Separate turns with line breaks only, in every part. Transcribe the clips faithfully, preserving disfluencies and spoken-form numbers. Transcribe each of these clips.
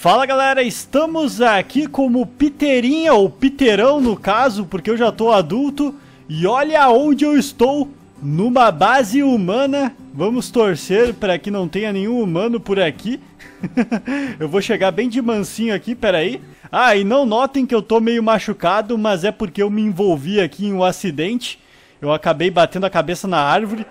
Fala galera, estamos aqui como Piterinha, ou Piterão no caso, porque eu já tô adulto. E olha onde eu estou, numa base humana. Vamos torcer para que não tenha nenhum humano por aqui. Eu vou chegar bem de mansinho aqui, peraí. Ah, e não notem que eu tô meio machucado, mas é porque eu me envolvi aqui em um acidente. Eu acabei batendo a cabeça na árvore.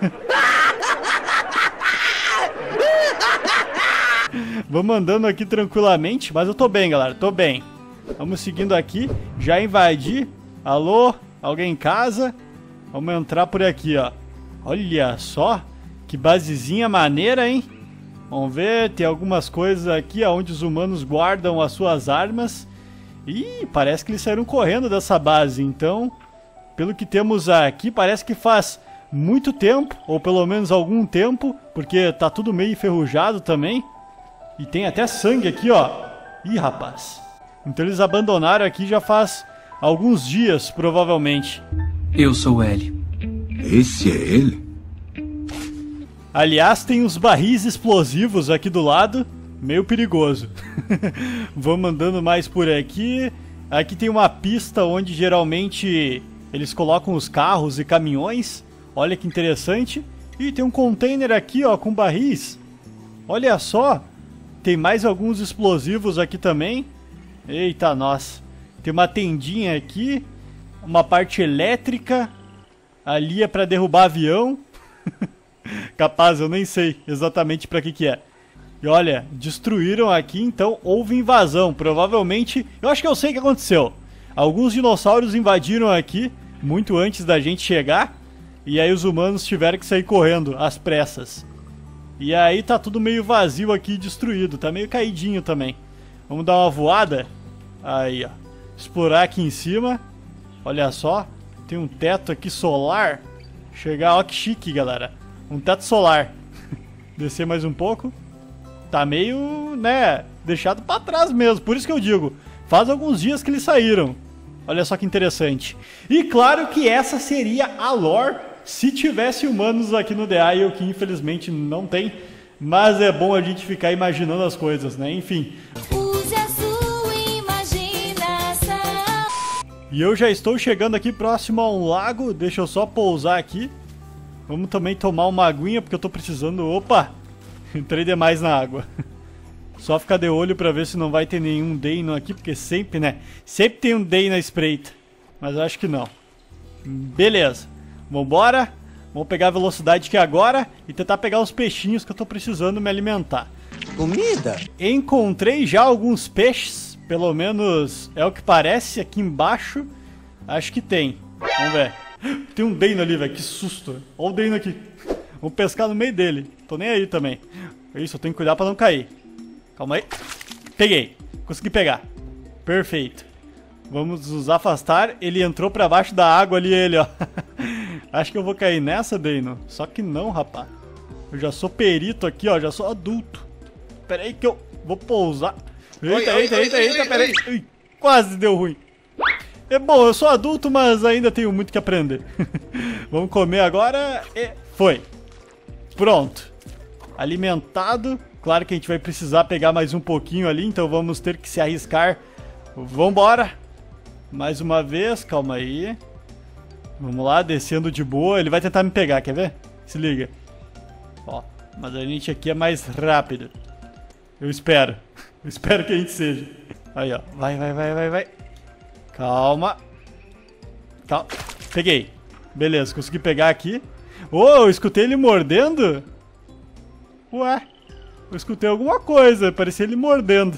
Vamos andando aqui tranquilamente, mas eu tô bem, galera, tô bem. Vamos seguindo aqui, já invadi. Alô, alguém em casa? Vamos entrar por aqui, ó. Olha só, que basezinha maneira, hein? Vamos ver, tem algumas coisas aqui onde os humanos guardam as suas armas. Ih, parece que eles saíram correndo dessa base, então... Pelo que temos aqui, parece que faz muito tempo, ou pelo menos algum tempo, porque tá tudo meio enferrujado também. E tem até sangue aqui, ó. Ih, rapaz. Então eles abandonaram aqui já faz alguns dias, provavelmente.
Eu sou ele.
Esse é ele?
Aliás, tem uns barris explosivos aqui do lado. Meio perigoso. Vamos andando mais por aqui. Aqui tem uma pista onde geralmente eles colocam os carros e caminhões. Olha que interessante. E tem um container aqui, ó, com barris. Olha só. Tem mais alguns explosivos aqui também. Eita, nossa. Tem uma tendinha aqui. Uma parte elétrica. Ali é pra derrubar avião. Capaz, eu nem sei exatamente pra que que é. E olha, destruíram aqui, então houve invasão. Provavelmente, eu acho que eu sei o que aconteceu. Alguns dinossauros invadiram aqui, muito antes da gente chegar. E aí os humanos tiveram que sair correndo, às pressas. E aí tá tudo meio vazio aqui, destruído. Tá meio caidinho também. Vamos dar uma voada. Aí, ó. Explorar aqui em cima. Olha só. Tem um teto aqui solar. Chegar, ó que chique, galera. Um teto solar. Descer mais um pouco. Tá meio, né, deixado pra trás mesmo. Por isso que eu digo, faz alguns dias que eles saíram. Olha só que interessante. E claro que essa seria a lore se tivesse humanos aqui no The Isle, que infelizmente não tem. Mas é bom a gente ficar imaginando as coisas, né? Enfim.
Use a sua imaginação.
E eu já estou chegando aqui próximo a um lago. Deixa eu só pousar aqui. Vamos também tomar uma aguinha, porque eu tô precisando... Opa! Entrei demais na água. Só ficar de olho pra ver se não vai ter nenhum Dino aqui, porque sempre, né? Sempre tem um Dino na espreita. Mas eu acho que não. Beleza. Vambora. Vamos pegar a velocidade aqui agora e tentar pegar os peixinhos que eu tô precisando me alimentar.
Comida?
Encontrei já alguns peixes. Pelo menos é o que parece aqui embaixo. Acho que tem. Vamos ver. Tem um Dino ali, velho. Que susto. Olha o Dino aqui. Vamos pescar no meio dele. Tô nem aí também. Isso, eu tenho que cuidar pra não cair. Calma aí. Peguei. Consegui pegar. Perfeito. Vamos nos afastar. Ele entrou pra baixo da água ali, ele, ó. Acho que eu vou cair nessa, Dino. Só que não, rapaz. Eu já sou perito aqui, ó. Já sou adulto. Pera aí que eu vou pousar. Eita,
oi,
eita,
oi,
eita,
oi,
eita,
oi,
pera aí.
oi.
Ui, quase deu ruim. É bom, eu sou adulto, mas ainda tenho muito que aprender. Vamos comer agora e foi. Pronto. Alimentado. Claro que a gente vai precisar pegar mais um pouquinho ali, então vamos ter que se arriscar. Vambora. Mais uma vez, calma aí. Vamos lá, descendo de boa. Ele vai tentar me pegar, quer ver? Se liga. Ó, mas a gente aqui é mais rápido. Eu espero. Eu espero que a gente seja. Aí, ó. Vai, vai, vai, vai, vai. Calma. Calma. Peguei. Beleza, consegui pegar aqui. Ô, oh, eu escutei ele mordendo. Ué, eu escutei alguma coisa. Parecia ele mordendo.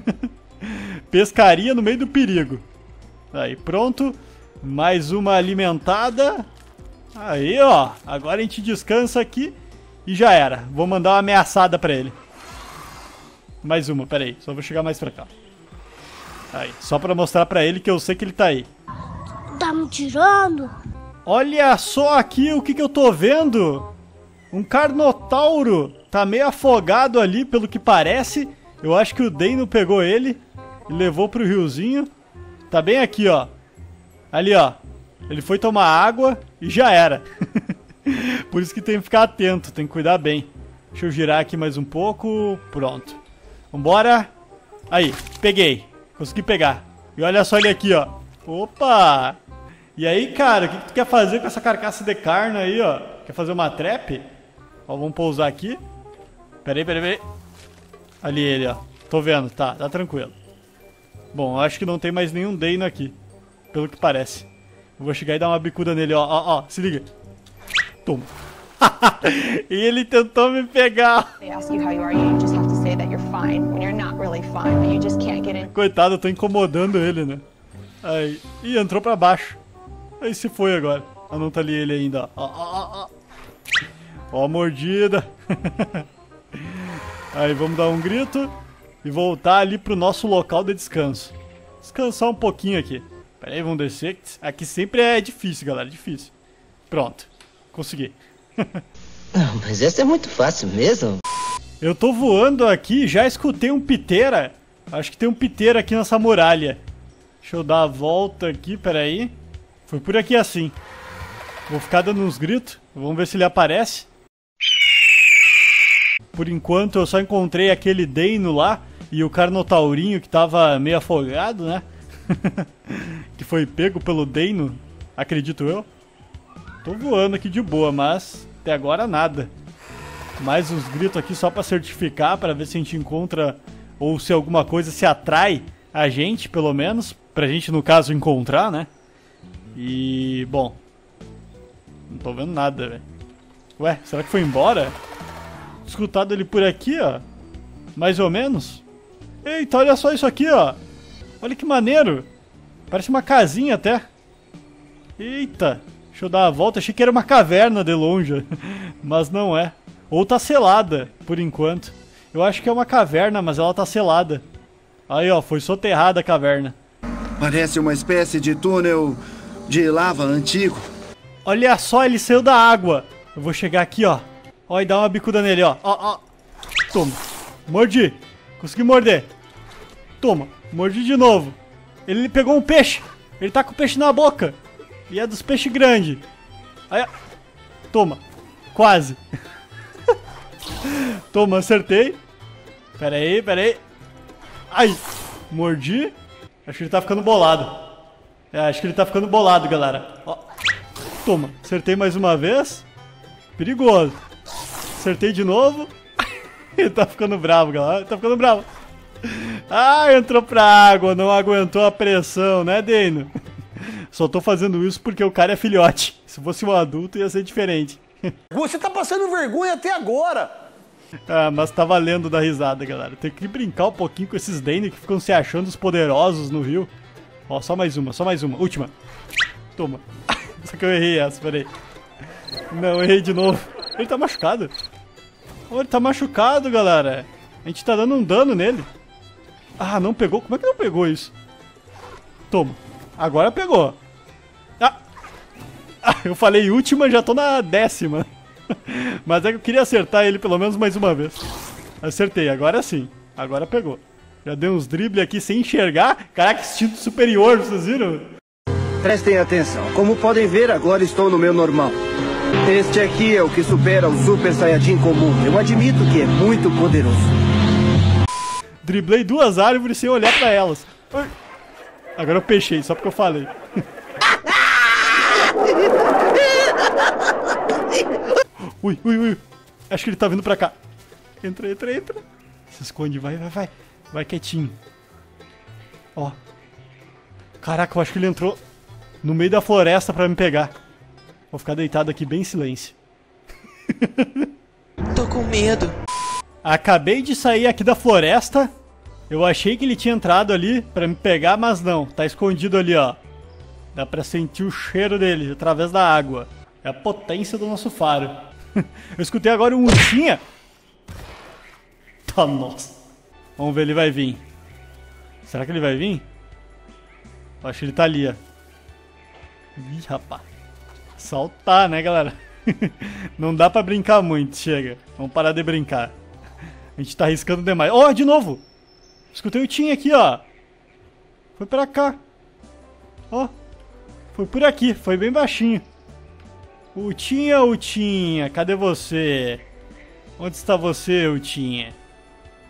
Pescaria no meio do perigo. Aí, pronto. Mais uma alimentada. Aí, ó. Agora a gente descansa aqui. E já era. Vou mandar uma ameaçada pra ele. Mais uma, peraí. Só vou chegar mais pra cá. Aí, só pra mostrar pra ele que eu sei que ele tá aí.
Tá me tirando?
Olha só aqui o que que eu tô vendo. Um Carnotauro. Tá meio afogado ali, pelo que parece. Eu acho que o Dino pegou ele e levou pro riozinho. Tá bem aqui, ó. Ali, ó. Ele foi tomar água e já era. Por isso que tem que ficar atento, tem que cuidar bem. Deixa eu girar aqui mais um pouco. Pronto. Vambora. Aí, peguei. Consegui pegar. E olha só ele aqui, ó. Opa! E aí, cara, o que, que tu quer fazer com essa carcaça de carne aí, ó? Quer fazer uma trap? Ó, vamos pousar aqui. Peraí, peraí, peraí. Ali ele, ó. Tô vendo, tá, tá tranquilo. Bom, eu acho que não tem mais nenhum Deino aqui. Pelo que parece. Eu vou chegar e dar uma bicuda nele, ó, ó, ó. Se liga. Toma. E ele tentou me pegar. Coitado, eu tô incomodando ele, né? Aí. Ih, entrou pra baixo. Aí se foi agora. Ah, não tá ali ele ainda, ó. Ó, ó, ó. Ó a mordida. Aí, vamos dar um grito. E voltar ali pro nosso local de descanso. Descansar um pouquinho aqui. Pera aí, vamos descer. Aqui sempre é difícil, galera. Difícil. Pronto. Consegui.
Ah, mas essa é muito fácil mesmo.
Eu tô voando aqui, já escutei um piteira. Acho que tem um piteira aqui nessa muralha. Deixa eu dar a volta aqui, peraí. Foi por aqui assim. Vou ficar dando uns gritos. Vamos ver se ele aparece. Por enquanto eu só encontrei aquele Deino lá. E o Carnotaurinho que tava meio afogado, né? Que foi pego pelo Deino, acredito eu. Tô voando aqui de boa, mas até agora nada. Mais uns gritos aqui só pra certificar, pra ver se a gente encontra, ou se alguma coisa se atrai a gente, pelo menos. Pra gente, no caso, encontrar, né? E, bom, não tô vendo nada, velho. Ué, será que foi embora? Escutado ele por aqui, ó. Mais ou menos. Eita, olha só isso aqui, ó. Olha que maneiro. Parece uma casinha até. Eita. Deixa eu dar a volta. Achei que era uma caverna de longe. Mas não é. Ou tá selada, por enquanto. Eu acho que é uma caverna, mas ela tá selada. Aí, ó. Foi soterrada a caverna.
Parece uma espécie de túnel de lava antigo.
Olha só, ele saiu da água. Eu vou chegar aqui, ó. Ó, e dar uma bicuda nele, ó. Ó, ó. Toma. Mordi. Consegui morder. Toma. Mordi de novo. Ele pegou um peixe. Ele tá com o peixe na boca. E é dos peixes grandes. Aí, ó. Toma. Quase. Toma, acertei. Pera aí, pera aí. Ai. Mordi. Acho que ele tá ficando bolado. É, acho que ele tá ficando bolado, galera. Ó. Toma. Acertei mais uma vez. Perigoso. Acertei de novo. Ele tá ficando bravo, galera. Ele tá ficando bravo. Ah, entrou pra água. Não aguentou a pressão, né, Deino? Só tô fazendo isso porque o cara é filhote. Se fosse um adulto, ia ser diferente.
Você tá passando vergonha até agora.
Ah, mas tá valendo dar risada, galera. Tem que brincar um pouquinho com esses Deino que ficam se achando os poderosos no rio. Ó, só mais uma, só mais uma. Última. Toma. Só que eu errei essa, peraí. Não, errei de novo. Ele tá machucado. Oh, ele tá machucado, galera. A gente tá dando um dano nele. Ah, não pegou? Como é que não pegou isso? Toma. Agora pegou. Ah. Ah, eu falei última, já tô na décima. Mas é que eu queria acertar ele pelo menos mais uma vez. Acertei, agora sim. Agora pegou. Já dei uns dribles aqui sem enxergar. Caraca, instinto superior, vocês viram?
Prestem atenção. Como podem ver, agora estou no meu normal. Este aqui é o que supera o Super Saiyajin comum. Eu admito que é muito poderoso.
Driblei duas árvores sem olhar pra elas. Agora eu peixei, só porque eu falei. Ui, ui, ui. Acho que ele tá vindo pra cá. Entra, entra, entra. Se esconde, vai, vai, vai. Vai quietinho. Ó. Caraca, eu acho que ele entrou no meio da floresta pra me pegar. Vou ficar deitado aqui bem em silêncio.
Tô com medo.
Acabei de sair aqui da floresta. Eu achei que ele tinha entrado ali pra me pegar, mas não. Tá escondido ali, ó. Dá pra sentir o cheiro dele através da água. É a potência do nosso faro. Eu escutei agora um ursinha. Tá, nossa. Vamos ver, ele vai vir. Será que ele vai vir? Eu acho que ele tá ali, ó. Ih, rapaz. Saltar, né, galera? Não dá pra brincar muito, chega. Vamos parar de brincar. A gente tá arriscando demais. Ó, oh, de novo! Escutei o Tim aqui, ó. Foi pra cá. Ó. Oh, foi por aqui, foi bem baixinho. Utinha, Utinha, cadê você? Onde está você, Utinha?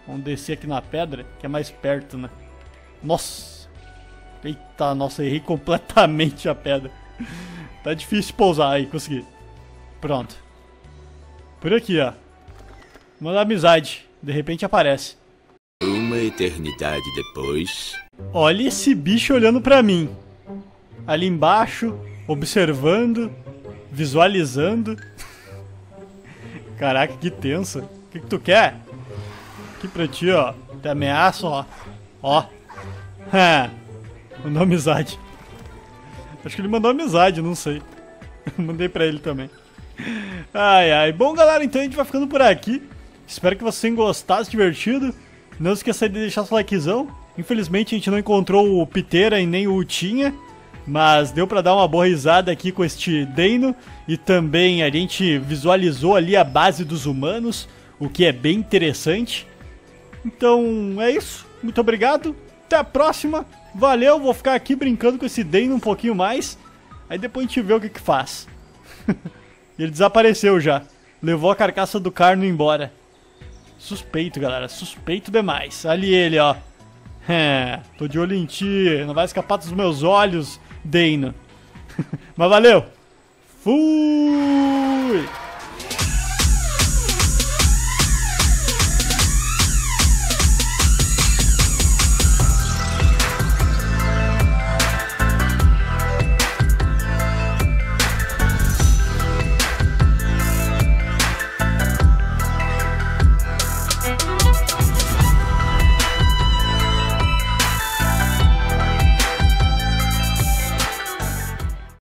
Vamos descer aqui na pedra, que é mais perto, né? Nossa! Eita, nossa, errei completamente a pedra. Tá difícil pousar aí, consegui. Pronto. Por aqui, ó. Manda amizade. De repente aparece.
Uma eternidade depois.
Olha esse bicho olhando pra mim. Ali embaixo, observando, visualizando. Caraca, que tenso. O que, que tu quer? Aqui pra ti, ó. Te ameaça, ó. Ó. Mandou amizade. Acho que ele mandou amizade, não sei. Mandei pra ele também. Ai, ai. Bom, galera, então a gente vai ficando por aqui. Espero que vocês tenham gostado, se divertido. Não esqueça de deixar seu likezão. Infelizmente a gente não encontrou o Piteira e nem o Utinha, mas deu pra dar uma boa risada aqui com este Deino. E também a gente visualizou ali a base dos humanos, o que é bem interessante. Então é isso. Muito obrigado. Até a próxima. Valeu, vou ficar aqui brincando com esse Deino um pouquinho mais. Aí depois a gente vê o que que faz. Ele desapareceu já. Levou a carcaça do Carno embora. Suspeito, galera. Suspeito demais. Ali ele, ó. É, tô de olho em ti. Não vai escapar dos meus olhos, Deino. Mas valeu. Fui!